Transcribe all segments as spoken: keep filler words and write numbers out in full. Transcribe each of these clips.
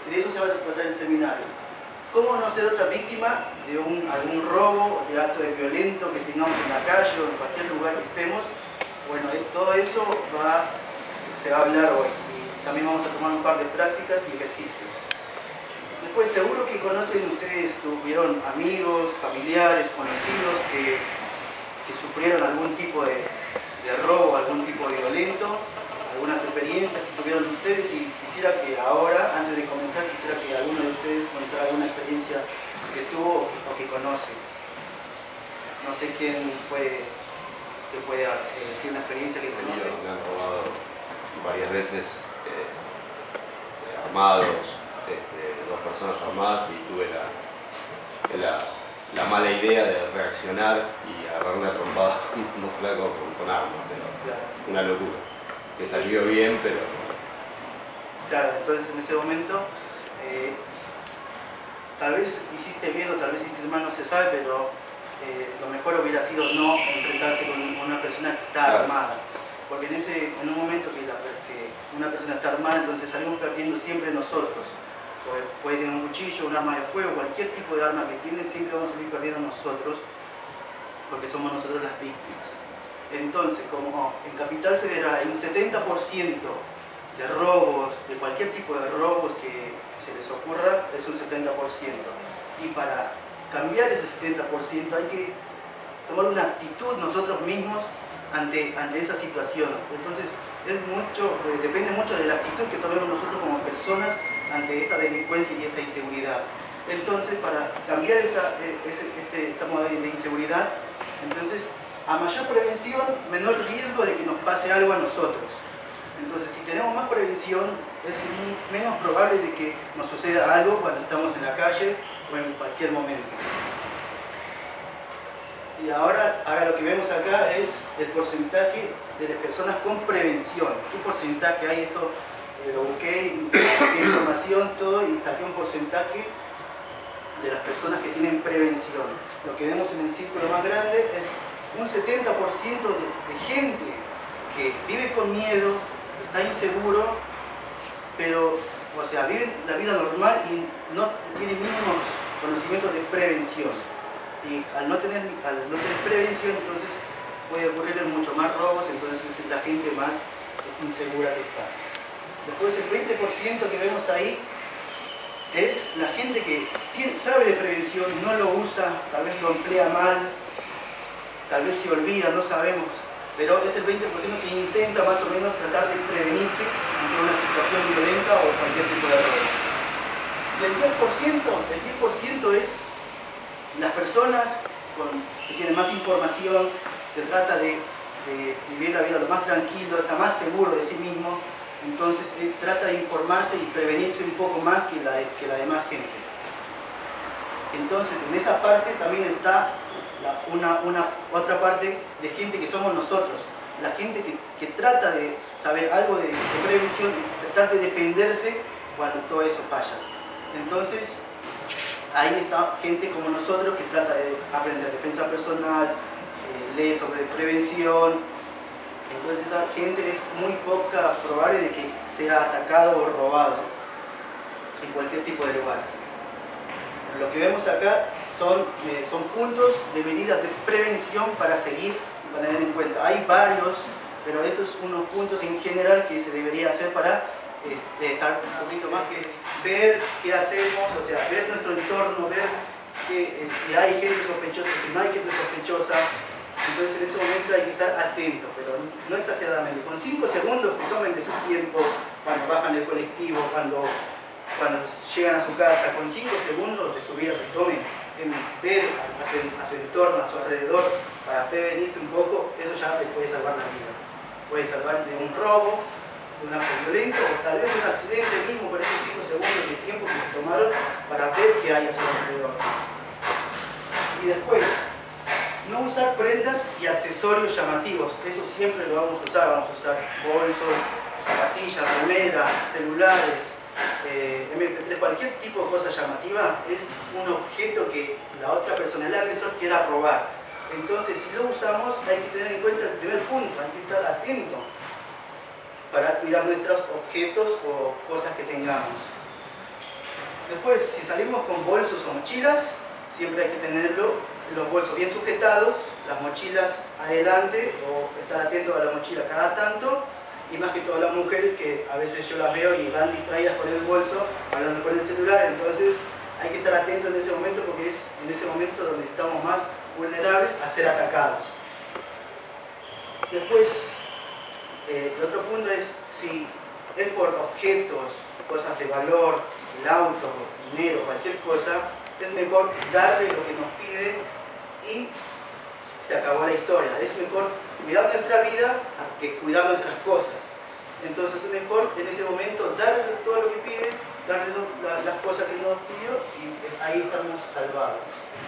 Y de eso se va a tratar el seminario. ¿Cómo no ser otra víctima de un, algún robo, de acto de violento que tengamos en la calle o en cualquier lugar que estemos? Bueno, todo eso va, se va a hablar hoy. Y también vamos a tomar un par de prácticas y ejercicios. Después, seguro que conocen ustedes, tuvieron amigos, familiares, conocidos que, que sufrieron algún tipo de, de robo, algún tipo de violento, algunas experiencias que tuvieron ustedes, y quisiera que ahora, antes de comenzar, quisiera que alguno de ustedes contara alguna experiencia que tuvo o que conoce. No sé quién puede, que pueda eh, decir una experiencia que conoce. Me han robado varias veces eh, armados, este, dos personas armadas, y tuve la, la, la mala idea de reaccionar y agarrar una trompada con unos flacos con, con armas, pero Claro. una locura. Que salió bien, pero... Claro, entonces en ese momento, eh, tal vez hiciste bien o tal vez hiciste mal, no se sabe, pero eh, lo mejor hubiera sido no enfrentarse con una persona que está Claro. armada. Porque en, ese, en un momento que, la, que una persona está armada, entonces salimos perdiendo siempre nosotros. Puede, puede tener un cuchillo, un arma de fuego, cualquier tipo de arma que tienen, siempre vamos a salir perdiendo nosotros, porque somos nosotros las víctimas. Entonces, como en Capital Federal hay un setenta por ciento de robos, de cualquier tipo de robos que se les ocurra, es un setenta por ciento. Y para cambiar ese setenta por ciento hay que tomar una actitud nosotros mismos ante, ante esa situación. Entonces, es mucho, eh, depende mucho de la actitud que tomemos nosotros como personas ante esta delincuencia y esta inseguridad. Entonces, para cambiar esa, ese, este, esta modalidad de inseguridad, entonces, a mayor prevención, menor riesgo de que nos pase algo a nosotros. Entonces, si tenemos más prevención, es menos probable de que nos suceda algo cuando estamos en la calle o en cualquier momento. Y ahora, ahora lo que vemos acá es el porcentaje de las personas con prevención. ¿Qué porcentaje hay? Esto eh, lo busqué, busqué información, todo, y saqué un porcentaje de las personas que tienen prevención. Lo que vemos en el círculo más grande es un setenta por ciento de, de gente que vive con miedo, está inseguro, pero, o sea, vive la vida normal y no tiene mínimos conocimientos de prevención. Y al no tener, al no tener prevención, entonces puede ocurrir mucho más robos, entonces es la gente más insegura que está. Después el veinte por ciento que vemos ahí es la gente que tiene, sabe de prevención, no lo usa, tal vez lo emplea mal, tal vez se olvida, no sabemos, pero es el veinte por ciento que intenta más o menos tratar de prevenirse ante una situación violenta o cualquier tipo de robo. Y el diez por ciento, el diez por ciento es las personas con, que tienen más información, que trata de, de vivir la vida lo más tranquilo, está más seguro de sí mismo, entonces él trata de informarse y prevenirse un poco más que la, que la demás gente. Entonces en esa parte también está la, una, una otra parte de gente que somos nosotros, la gente que, que trata de saber algo de, de prevención y tratar de defenderse cuando todo eso falla. Entonces ahí está gente como nosotros que trata de aprender defensa personal, eh, lee sobre prevención. Entonces esa gente es muy poca probable de que sea atacado o robado en cualquier tipo de lugar. Lo que vemos acá son, eh, son puntos de medidas de prevención para seguir y para tener en cuenta. Hay varios, pero estos son unos puntos en general que se debería hacer para eh, estar un poquito más que ver qué hacemos, o sea, ver nuestro entorno, ver que, eh, si hay gente sospechosa, si no hay gente sospechosa. Entonces en ese momento hay que estar atento, pero no exageradamente. Con cinco segundos que tomen de su tiempo, cuando bajan el colectivo, cuando, cuando llegan a su casa, con cinco segundos de su vida que tomen en ver a su, a su entorno, a su alrededor, para prevenirse un poco, eso ya les puede salvar la vida. Puede salvar de un robo, de un acto violento, o tal vez de un accidente mismo por esos cinco segundos de tiempo que se tomaron para ver qué hay a su alrededor. Y después, no usar prendas y accesorios llamativos, eso siempre lo vamos a usar, vamos a usar bolsos, zapatillas, remera, celulares, eh, eme pe tres, cualquier tipo de cosa llamativa es un objeto que la otra persona, el agresor, quiera robar. Entonces, si lo usamos, hay que tener en cuenta el primer punto, hay que estar atento para cuidar nuestros objetos o cosas que tengamos. Después, si salimos con bolsos o mochilas, siempre hay que tenerlo, los bolsos bien sujetados, las mochilas adelante, o estar atento a la mochila cada tanto, y más que todas las mujeres que a veces yo las veo y van distraídas con el bolso, hablando con el celular, entonces hay que estar atento en ese momento porque es en ese momento donde estamos más vulnerables a ser atacados. Después, eh, el otro punto es, si es por objetos, cosas de valor, el auto, dinero, cualquier cosa, es mejor darle lo que nos pide y se acabó la historia. Es mejor cuidar nuestra vida que cuidar nuestras cosas. Entonces es mejor en ese momento darle todo lo que pide, darle las cosas que nos pidió y ahí estamos salvados.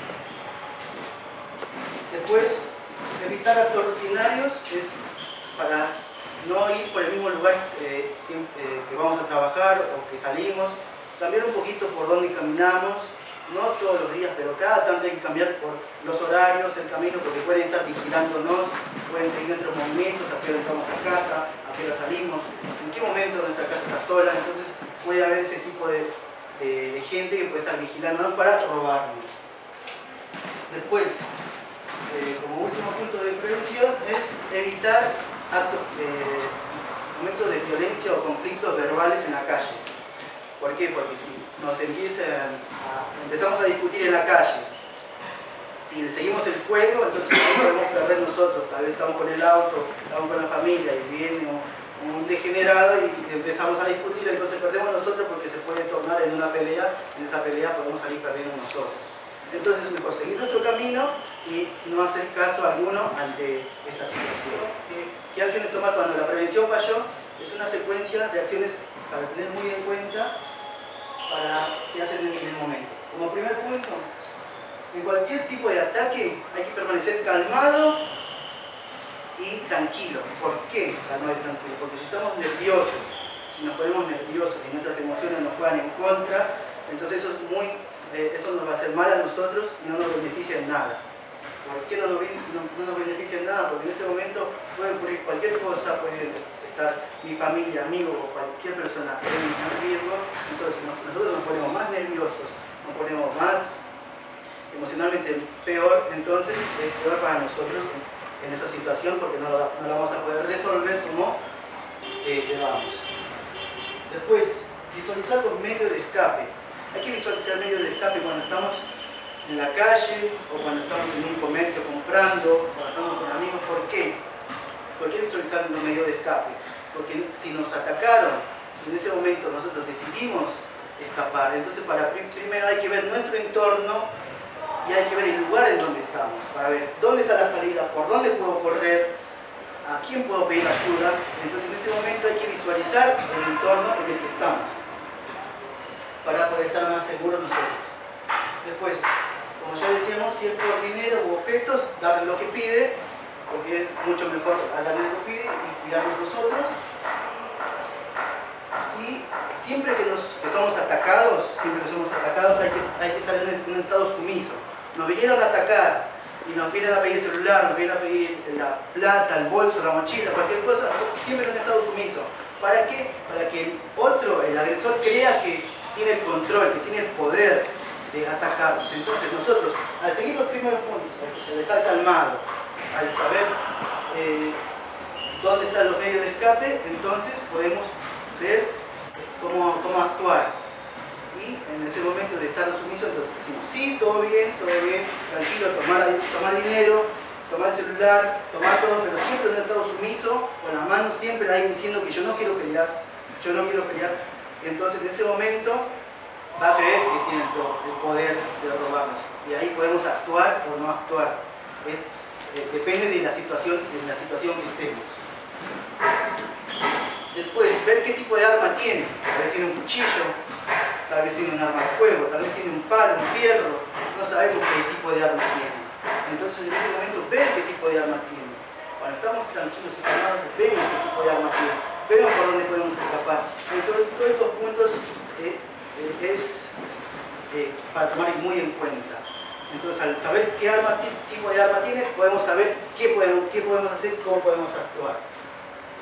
Después, evitar actos rutinarios es para no ir por el mismo lugar eh, siempre, eh, que vamos a trabajar o que salimos, cambiar un poquito por dónde caminamos, no todos los días, pero cada tanto hay que cambiar por los horarios, el camino, porque pueden estar vigilándonos, pueden seguir nuestros movimientos, a qué hora entramos a casa, a qué hora salimos, en qué momento nuestra casa está sola, entonces puede haber ese tipo de, de, de gente que puede estar vigilándonos para robarnos. Después, eh, como último punto de prevención, es evitar actos, eh, momentos de violencia o conflictos verbales en la calle. ¿Por qué? Porque si nos empiezan a, empezamos a discutir en la calle y seguimos el juego, entonces no podemos perder nosotros. Tal vez estamos con el auto, estamos con la familia y viene un, un degenerado y empezamos a discutir, entonces perdemos nosotros porque se puede tornar en una pelea, en esa pelea podemos salir perdiendo nosotros. Entonces es mejor seguir nuestro camino y no hacer caso alguno ante esta situación. ¿Qué, qué acciones tomar cuando la prevención falló? Es una secuencia de acciones para tener muy en cuenta para qué hacer en el momento. Como primer punto, en cualquier tipo de ataque hay que permanecer calmado y tranquilo. ¿Por qué calmado y tranquilo? Porque si estamos nerviosos, si nos ponemos nerviosos y nuestras emociones nos juegan en contra, entonces eso, es muy, eh, eso nos va a hacer mal a nosotros y no nos beneficia en nada. ¿Por qué no nos, no, no nos beneficia en nada? Porque en ese momento puede ocurrir cualquier cosa, puede estar mi familia, amigo o cualquier persona en riesgo, entonces nosotros nos ponemos más nerviosos, nos ponemos más emocionalmente peor, entonces es peor para nosotros en esa situación porque no la, no la vamos a poder resolver como eh, debamos. Después, visualizar los medios de escape. Hay que visualizar medios de escape cuando estamos en la calle o cuando estamos en un comercio comprando, cuando estamos con amigos. ¿Por qué? ¿Por qué visualizar los medios de escape? Porque si nos atacaron, en ese momento nosotros decidimos escapar, entonces para primero hay que ver nuestro entorno y hay que ver el lugar en donde estamos, para ver dónde está la salida, por dónde puedo correr, a quién puedo pedir ayuda. Entonces en ese momento hay que visualizar el entorno en el que estamos, para poder estar más seguros nosotros. Después, como ya decíamos, si es por dinero u objetos, darle lo que pide, porque es mucho mejor darle lo que pide y cuidarnos nosotros. Y siempre que, nos, que somos atacados, siempre que somos atacados hay que, hay que estar en un, en un estado sumiso. Nos vinieron a atacar y nos vienen a pedir el celular, nos vienen a pedir la plata, el bolso, la mochila, cualquier cosa, siempre en un estado sumiso. ¿Para qué? Para que el otro, el agresor, crea que tiene el control, que tiene el poder de atacarnos. Entonces nosotros, al seguir los primeros puntos, al estar calmado, al saber eh, dónde están los medios de escape, entonces podemos ver cómo, cómo actuar. Y en ese momento de estar sumiso, entonces decimos, sí, todo bien, todo bien, tranquilo, tomar, tomar dinero, tomar el celular, tomar todo, pero siempre en un estado sumiso, con las manos siempre ahí diciendo que yo no quiero pelear, yo no quiero pelear. Entonces en ese momento va a creer que tiene el poder de robarnos. Y ahí podemos actuar o no actuar. Es, eh, depende de la situación, de la situación que estemos. Después, ver qué tipo de arma tiene. Tal vez tiene un cuchillo, tal vez tiene un arma de fuego, tal vez tiene un palo, un fierro. No sabemos qué tipo de arma tiene. Entonces en ese momento ver qué tipo de arma tiene. Cuando estamos tranquilos y calmados, vemos qué tipo de arma tiene. Vemos por dónde podemos escapar. Entonces todos estos puntos eh, eh, es eh, para tomar muy en cuenta. Entonces al saber qué arma, tipo de arma tiene, podemos saber qué podemos, qué podemos hacer, cómo podemos actuar.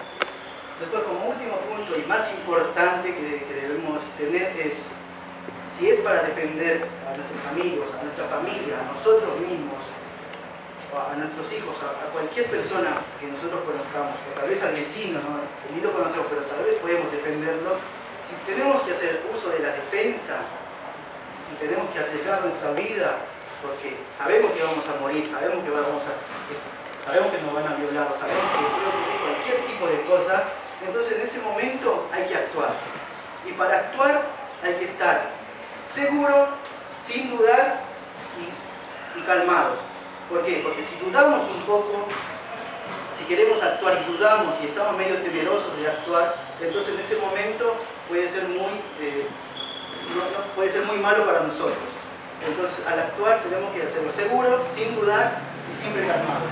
Después, como último punto y más importante que, que debemos tener es Si es para defender a nuestros amigos, a nuestra familia, a nosotros mismos, a nuestros hijos, a cualquier persona que nosotros conozcamos, o tal vez al vecino, ¿no? Que ni lo conocemos, pero tal vez podemos defenderlo. Si tenemos que hacer uso de la defensa y tenemos que arriesgar nuestra vida, porque sabemos que vamos a morir, sabemos que, vamos a, sabemos que nos van a violar, o sabemos que puede ocurrir cualquier tipo de cosa, entonces en ese momento hay que actuar. Y para actuar hay que estar seguro, sin dudar y, y calmado. ¿Por qué? Porque si dudamos un poco, si queremos actuar y dudamos y estamos medio temerosos de actuar, entonces en ese momento puede ser muy, eh, no, no, puede ser muy malo para nosotros. Entonces al actuar tenemos que hacerlo seguro, sin dudar y siempre calmado.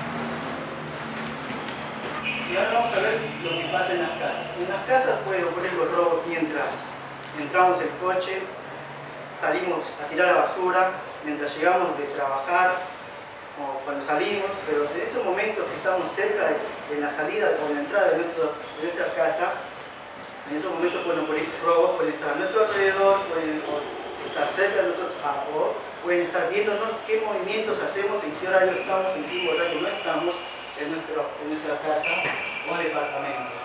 Y ahora vamos a ver lo que pasa en las casas. En las casas puede ocurrir los robos mientras entramos en el coche, salimos a tirar la basura, mientras llegamos de trabajar, o cuando salimos, pero en esos momentos que estamos cerca de, de la salida o la entrada de, nuestro, de nuestra casa, en esos momentos pueden ocurrir robos, pueden estar a nuestro alrededor, pueden estar cerca de nosotros, ah, o pueden estar viéndonos qué movimientos hacemos, en qué horario estamos, en qué horario no estamos en, nuestro, en nuestra casa o departamento.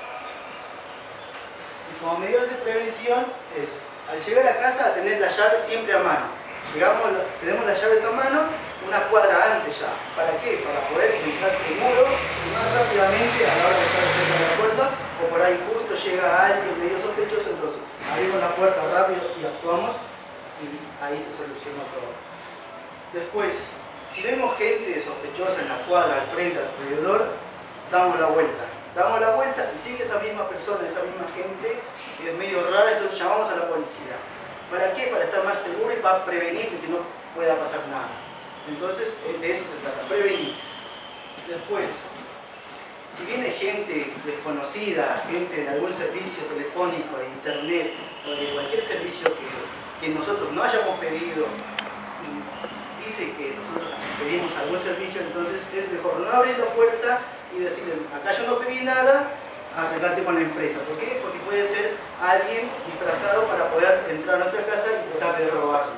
Y como medidas de prevención es, al llegar a casa, tener las llaves siempre a mano. Llegamos, tenemos las llaves a mano una cuadra antes ya. ¿Para qué? Para poder entrar seguro y más rápidamente a la hora de estar cerca de la puerta, o por ahí justo llega alguien medio sospechoso, entonces abrimos la puerta rápido y actuamos y ahí se soluciona todo. Después, si vemos gente sospechosa en la cuadra, al frente, alrededor, damos la vuelta. Damos la vuelta, si sigue esa misma persona, esa misma gente, es medio rara, entonces llamamos a la policía. ¿Para qué? Para estar más seguro y para prevenir de que no pueda pasar nada. Entonces, de eso se trata, prevenir. Después, si viene gente desconocida, gente de algún servicio telefónico, de internet, o de cualquier servicio que, que nosotros no hayamos pedido y dice que nosotros pedimos algún servicio, entonces es mejor no abrir la puerta y decirle, acá yo no pedí nada, arreglate con la empresa. ¿Por qué? Porque puede ser alguien disfrazado para poder entrar a nuestra casa y tratar de robarnos.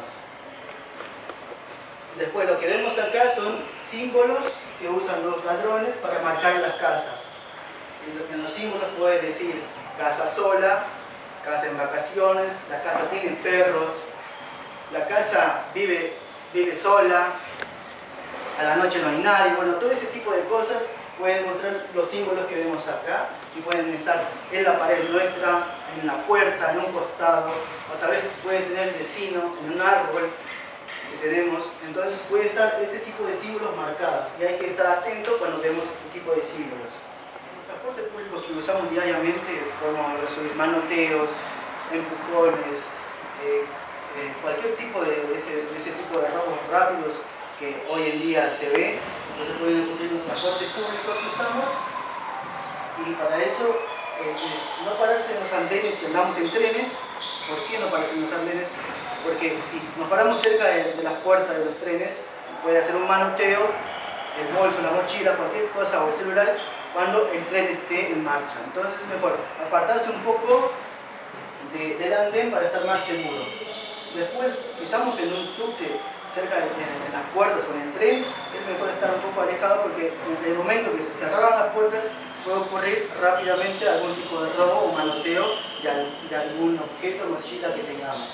Después lo que vemos acá son símbolos que usan los ladrones para marcar las casas. En los símbolos puede decir casa sola, casa en vacaciones, la casa tiene perros, la casa vive, vive sola, a la noche no hay nadie. Bueno, todo ese tipo de cosas pueden mostrar los símbolos que vemos acá y pueden estar en la pared nuestra, en la puerta, en un costado, o tal vez puede tener el vecino en un árbol que tenemos. Entonces puede estar este tipo de símbolos marcados y hay que estar atentos cuando vemos este tipo de símbolos. En los transportes públicos que usamos diariamente podemos recibir manoteos, empujones, eh, eh, cualquier tipo de, de, ese, de ese tipo de robos rápidos que hoy en día se ve. Entonces pueden ocurrir en los transportes públicos que usamos, y para eso eh, es no pararse en los andenes si andamos en trenes. ¿Por qué no pararse en los andenes? Porque si nos paramos cerca de, de las puertas de los trenes, puede hacer un manoteo, el bolso, la mochila, cualquier cosa, o el celular, cuando el tren esté en marcha. Entonces es mejor apartarse un poco de, del andén para estar más seguro. Después, si estamos en un subte, cerca de, de, de las puertas o en el tren, es mejor estar un poco alejado, porque en el momento que se cerraban las puertas puede ocurrir rápidamente algún tipo de robo o manoteo de, de algún objeto o mochila que tengamos.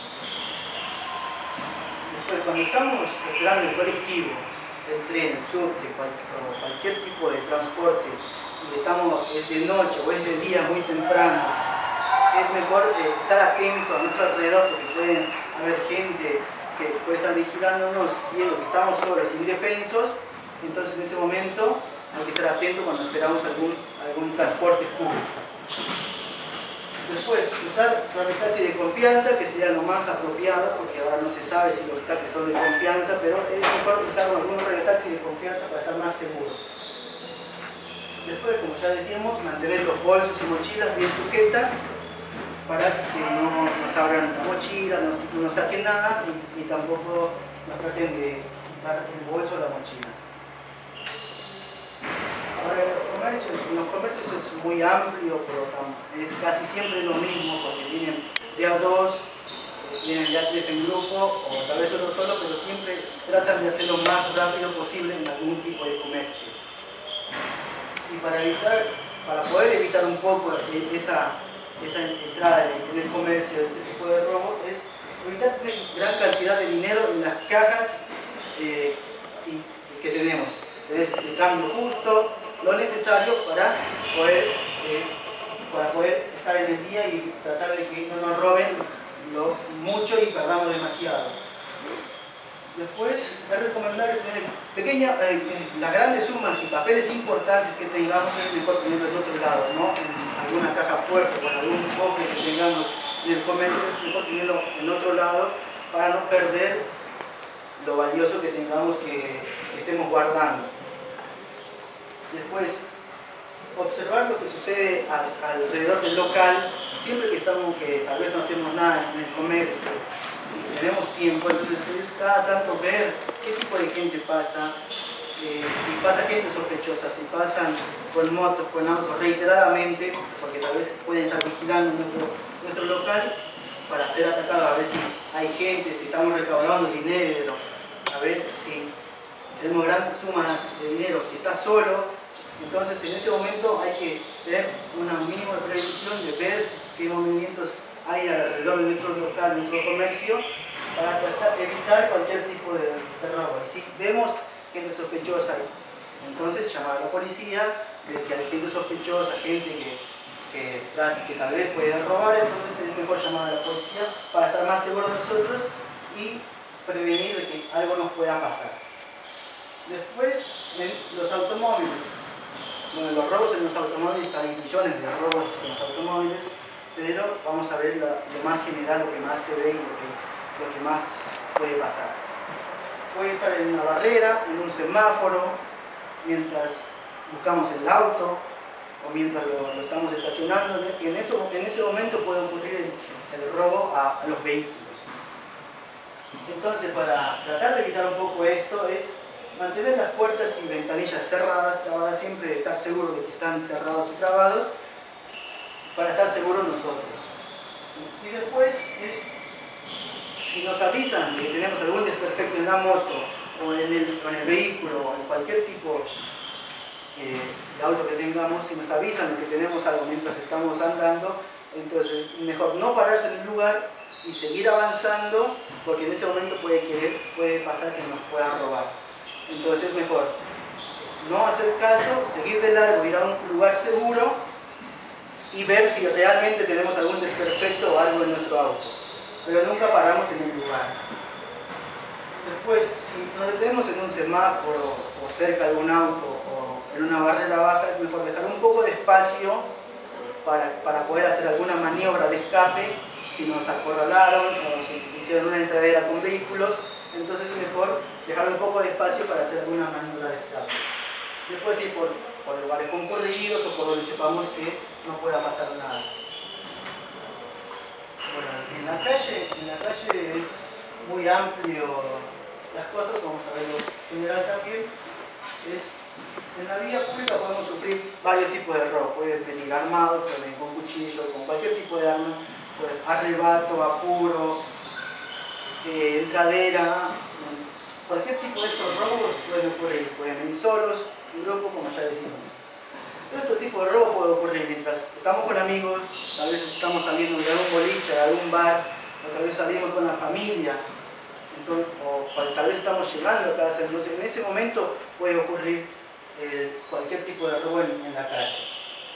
Después, cuando estamos esperando el colectivo, el tren, el subte, cual, o cualquier tipo de transporte, y estamos, es de noche o es de día muy temprano, es mejor eh, estar atento a nuestro alrededor, porque pueden haber gente que puede estar vigilándonos, viendo que estamos solos, indefensos. Entonces en ese momento hay que estar atento cuando esperamos algún, algún transporte público. Después, usar un taxi de confianza, que sería lo más apropiado, porque ahora no se sabe si los taxis son de confianza, pero es mejor usar algún taxi de confianza para estar más seguro. Después, como ya decíamos, mantener los bolsos y mochilas bien sujetas, para que no nos abran la mochila, no, no nos saquen nada, y, y tampoco nos traten de quitar el bolso o la mochila. Ahora, en los comercios, en los comercios es muy amplio, pero es casi siempre lo mismo, porque vienen de a dos, vienen ya tres en grupo o tal vez uno solo, pero siempre tratan de hacerlo lo más rápido posible en algún tipo de comercio. Y para evitar, para poder evitar un poco esa, esa entrada en el comercio, ese tipo de robo, es evitar tener gran cantidad de dinero en las cajas eh, que tenemos. El cambio justo, lo necesario para poder, eh, para poder estar en el día y tratar de que no nos roben lo mucho y perdamos demasiado. Después es recomendable tener pequeñas, eh, las grandes sumas y papeles importantes que tengamos es mejor tenerlos en otro lado, ¿no? En alguna caja fuerte o en algún cofre que tengamos en el comercio, es mejor tenerlo en otro lado para no perder lo valioso que tengamos que, que estemos guardando. Después, observar lo que sucede al, alrededor del local, siempre que estamos, que tal vez no hacemos nada en el comercio, tenemos tiempo, entonces es cada tanto ver qué tipo de gente pasa, eh, si pasa gente sospechosa, si pasan con motos, con autos reiteradamente, porque tal vez pueden estar vigilando nuestro, nuestro local para ser atacados, a ver si hay gente, si estamos recaudando dinero, a ver si tenemos gran suma de dinero, si está solo. Entonces en ese momento hay que tener una mínima previsión de ver qué movimientos hay alrededor de nuestro local, de nuestro comercio, para tratar, evitar cualquier tipo de, de robo. Y si vemos gente sospechosa, entonces llamar a la policía, de que hay gente sospechosa, gente que, que, que tal vez puede robar, entonces es mejor llamar a la policía para estar más seguros nosotros y prevenir de que algo nos pueda pasar. Después, en los automóviles. Bueno, los robos en los automóviles, hay millones de robos en los automóviles, pero vamos a ver la, lo más general, lo que más se ve y lo que, lo que más puede pasar. Puede estar en una barrera, en un semáforo, mientras buscamos el auto o mientras lo, lo estamos estacionando, y en, eso, en ese momento puede ocurrir el, el robo a, a los vehículos. Entonces, para tratar de evitar un poco esto, es mantener las puertas y ventanillas cerradas, trabadas, siempre de estar seguro de que están cerrados y trabados, para estar seguros nosotros. Y después, es, si nos avisan de que tenemos algún desperfecto en la moto, o en el, o en el vehículo, o en cualquier tipo eh, de auto que tengamos, si nos avisan de que tenemos algo mientras estamos andando, entonces mejor no pararse en el lugar y seguir avanzando, porque en ese momento puede, querer, puede pasar que nos puedan robar. Entonces es mejor no hacer caso, seguir de largo, ir a un lugar seguro y ver si realmente tenemos algún desperfecto o algo en nuestro auto. Pero nunca paramos en el lugar. Después, si nos detenemos en un semáforo o cerca de un auto o en una barrera baja, es mejor dejar un poco de espacio para, para poder hacer alguna maniobra de escape si nos acorralaron o si hicieron una entradera con vehículos. Entonces es mejor dejar un poco de espacio para hacer alguna maniobra de escape. Después ir por, por lugares concurridos o por donde sepamos que no pueda pasar nada. Bueno, en la calle, en la calle es muy amplio las cosas, vamos a verlo en general también. Es, en la vía pública podemos sufrir varios tipos de robo. Pueden venir armados, pueden venir con cuchillo, con cualquier tipo de arma, pueden arrebato, apuro, Eh, entradera, cualquier tipo de estos robos pueden ocurrir, pueden venir solos, en grupo, como ya decimos. Todo este tipo de robo puede ocurrir mientras estamos con amigos, tal vez estamos saliendo de algún boliche, de algún bar, o tal vez salimos con la familia, entonces, o tal vez estamos llegando a casa, entonces en ese momento puede ocurrir eh, cualquier tipo de robo en, en la calle.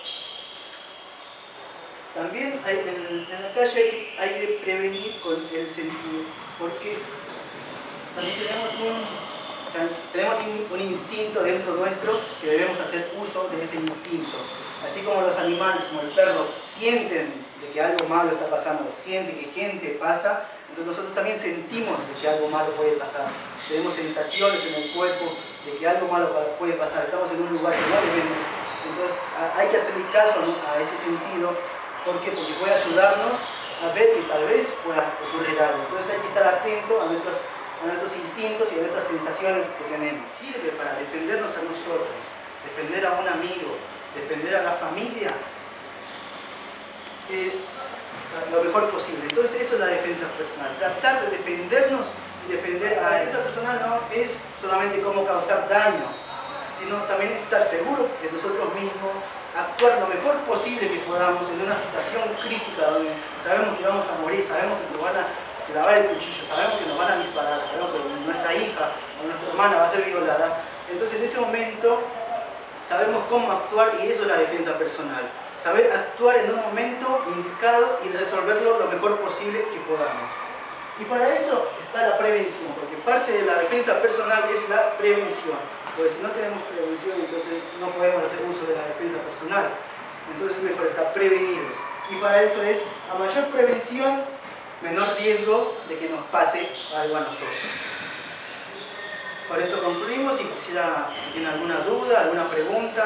También hay, en, en la calle hay, hay de prevenir con el sentido, porque también tenemos un, tenemos un instinto dentro nuestro que debemos hacer uso de ese instinto. Así como los animales, como el perro, sienten de que algo malo está pasando, sienten que gente pasa, entonces nosotros también sentimos de que algo malo puede pasar. Tenemos sensaciones en el cuerpo de que algo malo puede pasar, estamos en un lugar que no debemos. Entonces hay que hacerle caso a ese sentido. ¿Por qué? Porque puede ayudarnos a ver que tal vez pueda ocurrir algo. Entonces hay que estar atento a nuestros, a nuestros instintos y a nuestras sensaciones que tenemos. Sirve para defendernos a nosotros, defender a un amigo, defender a la familia. Eh, lo mejor posible. Entonces eso es la defensa personal, tratar de defendernos y defender a la defensa personal no es solamente cómo causar daño, sino también estar seguro de nosotros mismos, actuar lo mejor posible que podamos en una situación crítica donde sabemos que vamos a morir, sabemos que nos van a clavar el cuchillo, sabemos que nos van a disparar, sabemos que nuestra hija o nuestra hermana va a ser violada. Entonces en ese momento sabemos cómo actuar y eso es la defensa personal. Saber actuar en un momento indicado y resolverlo lo mejor posible que podamos. Y para eso está la prevención, porque parte de la defensa personal es la prevención. Porque si no tenemos prevención, entonces no podemos hacer uso de la defensa personal. Entonces es mejor estar prevenidos. Y para eso es, a mayor prevención, menor riesgo de que nos pase algo a nosotros. Con esto concluimos y quisiera, si tienen alguna duda, alguna pregunta.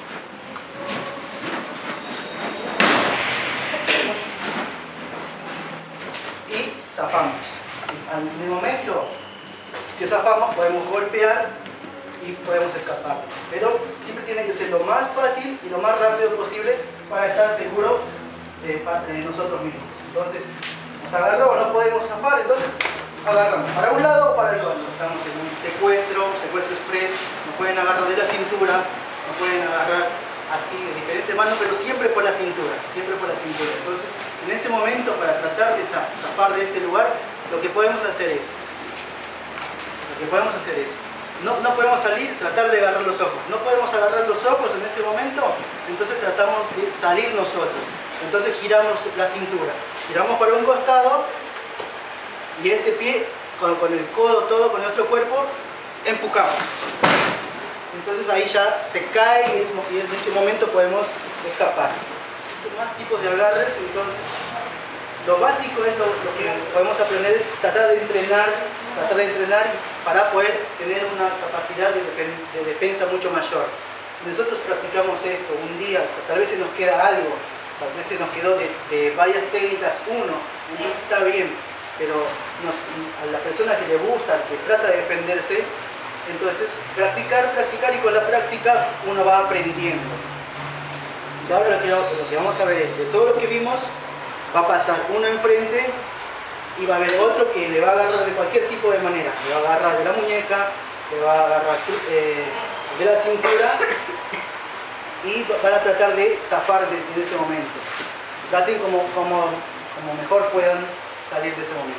Y zafamos. En el momento que zafamos podemos golpear y podemos escapar. Pero siempre tiene que ser lo más fácil y lo más rápido posible para estar seguro de, de nosotros mismos. Entonces, nos agarró, no podemos zafar, entonces agarramos para un lado o para el otro. Estamos en un secuestro, un secuestro express, nos pueden agarrar de la cintura, nos pueden agarrar así de diferentes manos, pero siempre por la cintura, siempre por la cintura. Entonces, en ese momento, para tratar de zafar de este lugar, lo que podemos hacer es, lo que podemos hacer es, no, no podemos salir, tratar de agarrar los ojos. No podemos agarrar los ojos en ese momento, entonces tratamos de salir nosotros. Entonces giramos la cintura, giramos para un costado y este pie, con, con el codo todo, con nuestro cuerpo, empujamos. Entonces ahí ya se cae y, es, y en ese momento podemos escapar. Más tipos de agarres, entonces lo básico es lo, lo que podemos aprender, es tratar de entrenar, tratar de entrenar para poder tener una capacidad de, de defensa mucho mayor. Si nosotros practicamos esto un día, tal vez se nos queda algo, tal vez se nos quedó de, de varias técnicas uno, entonces está bien, pero nos, a la persona que le gusta, que trata de defenderse, entonces practicar, practicar y con la práctica uno va aprendiendo. Y ahora lo que, lo que vamos a ver es, de todo lo que vimos, va a pasar uno enfrente y va a haber otro que le va a agarrar de cualquier tipo de manera. Le va a agarrar de la muñeca, le va a agarrar eh, de la cintura y van a tratar de zafar de, de ese momento. Traten como, como, como mejor puedan salir de ese momento.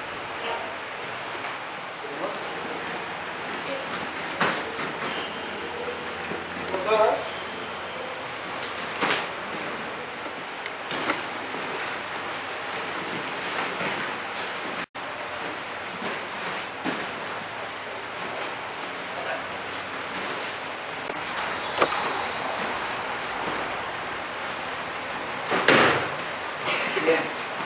Bien.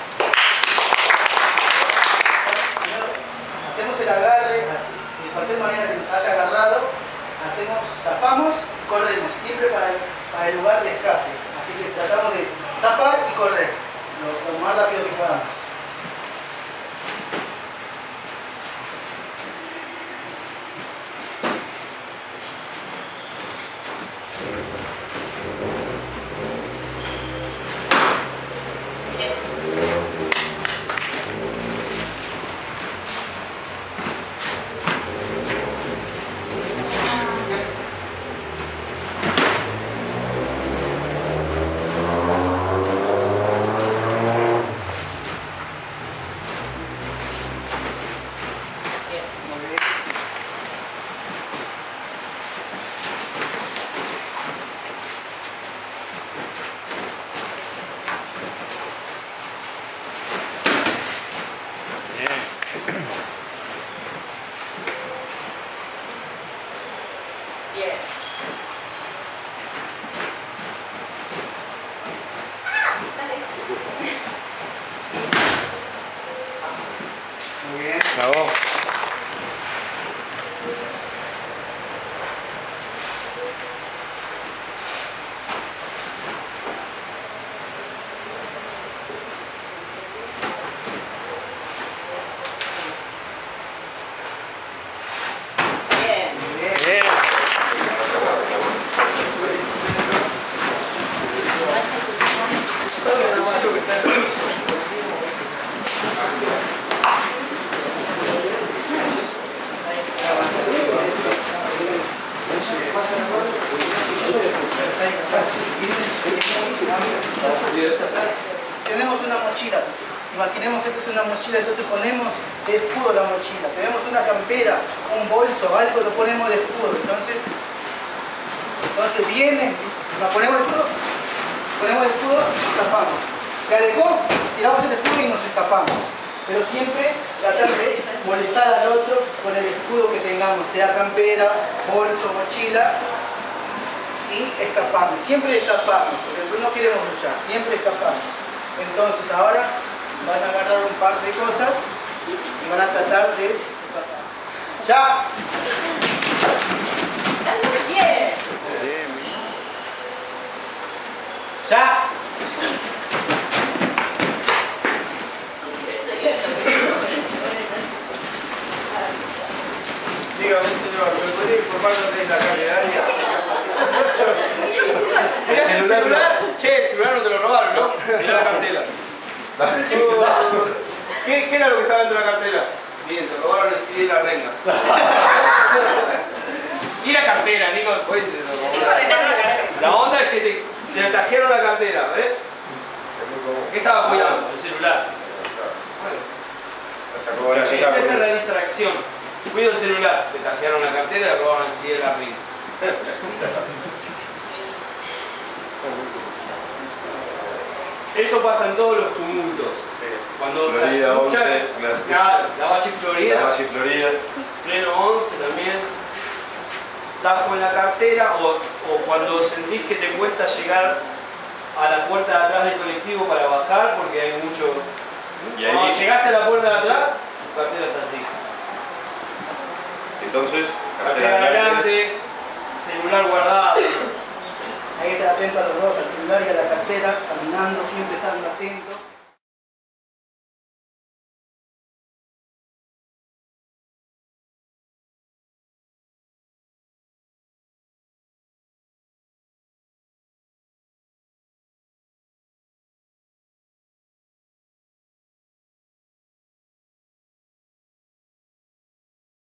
Hacemos el agarre, así, de cualquier manera que nos haya agarrado, hacemos, zafamos, corremos, siempre para el, para el lugar de escape. Así que tratamos de zafar y correr, lo, lo más rápido que podamos. Tenemos una mochila. Imaginemos que esto es una mochila, entonces ponemos de escudo la mochila. Tenemos una campera, un bolso, algo, lo ponemos de escudo. Entonces, entonces viene, nos ponemos de escudo, ponemos de escudo y escapamos. Se alejó, tiramos el escudo y nos escapamos. Pero siempre tratar de molestar al otro con el escudo que tengamos, sea campera, bolso, mochila, y escapamos. Siempre escapamos, porque nosotros no queremos luchar, siempre escapamos. Entonces ahora van a agarrar un par de cosas y van a tratar de escapar. ¡Ya! Bien. ¡Ya! Dígame, señor, ¿me podría informar dónde es la calle El celular, che, el celular no te lo robaron, ¿no? Mirá la cartela. ¿Qué, ¿Qué era lo que estaba dentro de la cartera? Bien, te robaron el C D y la renga. Y la cartera, Nico. Pues te lo robaron. La onda es que te, te trajeron la cartera, ¿ves? ¿Qué estabas cuidando? El celular. La sacó la Esa chica. es la distracción. Cuido el celular, te trajeron la cartera y le robaron el C D y la renga. Eso pasa en todos los tumultos. Cuando Florida, la lucha- once, claro, la Valle Florida, La Valle Florida. pleno once también, tajo en la cartera o, o cuando sentís que te cuesta llegar a la puerta de atrás del colectivo para bajar porque hay mucho... Y ahí- Cuando llegaste a la puerta de atrás, tu cartera está así. Entonces, Cartera adelante, celular guardado. Hay que estar atento a los dos, al celular y a la cartera, caminando, siempre estando atentos.